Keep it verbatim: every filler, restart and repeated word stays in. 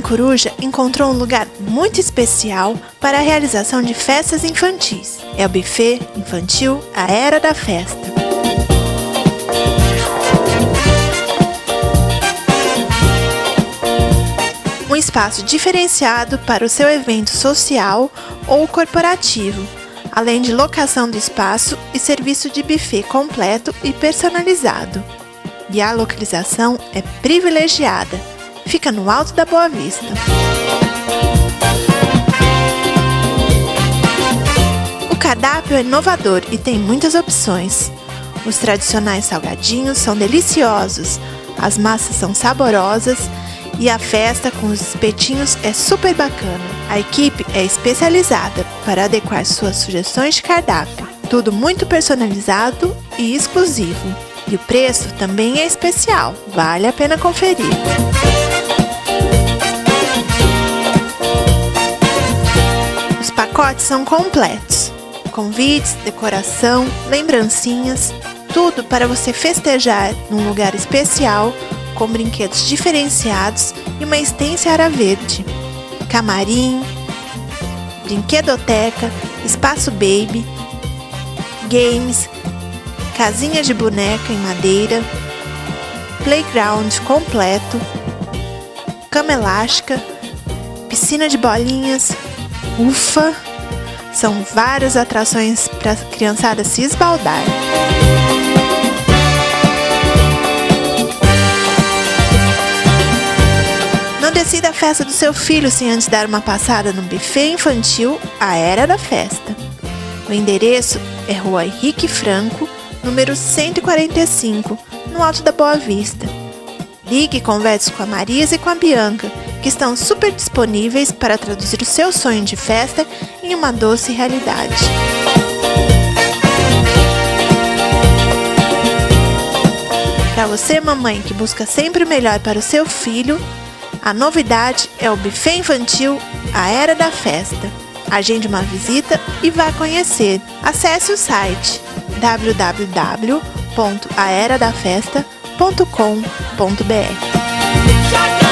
Coruja encontrou um lugar muito especial para a realização de festas infantis. É o Buffet Infantil A Era da Festa. Um espaço diferenciado para o seu evento social ou corporativo, além de locação do espaço e serviço de buffet completo e personalizado. E a localização é privilegiada, fica no alto da Boa Vista. O cardápio é inovador e tem muitas opções. Os tradicionais salgadinhos são deliciosos, as massas são saborosas e a festa com os espetinhos é super bacana. A equipe é especializada para adequar suas sugestões de cardápio. Tudo muito personalizado e exclusivo. E o preço também é especial, vale a pena conferir. Os pacotes são completos. Convites, decoração, lembrancinhas, tudo para você festejar num lugar especial, com brinquedos diferenciados e uma extensa área verde. Camarim, brinquedoteca, espaço baby, games, casinha de boneca em madeira, playground completo, cama elástica, piscina de bolinhas, ufa! São várias atrações para a criançada se esbaldar. Não decida a festa do seu filho sem antes dar uma passada no Buffet Infantil A Era da Festa. O endereço é Rua Henrique Franco, número cento e quarenta e cinco, no Alto da Boa Vista. Ligue e converse com a Marisa e com a Bianca, que estão super disponíveis para traduzir o seu sonho de festa em uma doce realidade. Para você, mamãe, que busca sempre o melhor para o seu filho, a novidade é o Buffet Infantil A Era da Festa. Agende uma visita e vá conhecer. Acesse o site w w w ponto a era da festa ponto com ponto b r.